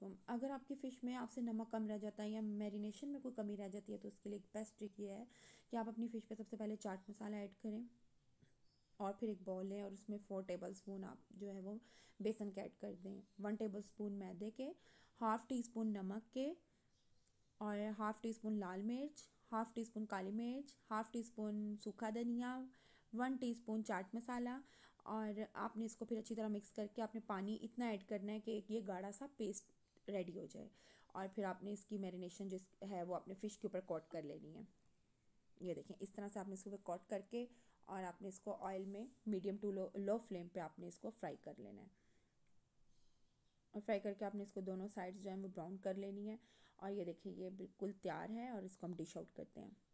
वालेकुम। अगर आपकी फ़िश में आपसे नमक कम रह जाता है या मैरिनेशन में कोई कमी रह जाती है तो उसके लिए एक बेस्ट ट्रिक ये है कि आप अपनी फ़िश पे सबसे पहले चाट मसाला ऐड करें और फिर एक बॉल लें और उसमें 4 टेबल स्पून आप जो है वो बेसन के ऐड कर दें, 1 टेबल स्पून मैदे के, हाफ़ टी स्पून नमक के और हाफ़ टी स्पून लाल मिर्च, हाफ़ टी स्पून काली मिर्च, हाफ़ टी स्पून सूखा धनिया, 1 टीस्पून चाट मसाला। और आपने इसको फिर अच्छी तरह मिक्स करके आपने पानी इतना ऐड करना है कि ये गाढ़ा सा पेस्ट रेडी हो जाए। और फिर आपने इसकी मैरिनेशन जिस है वो अपने फ़िश के ऊपर कोट कर लेनी है। ये देखें, इस तरह से आपने इसको कोट करके और आपने इसको ऑयल में मीडियम टू लो फ्लेम पे आपने इसको फ्राई कर लेना है। और फ्राई करके आपने इसको दोनों साइड्स जो है वो ब्राउन कर लेनी है। और ये देखिए, ये बिल्कुल तैयार है और इसको हम डिश आउट करते हैं।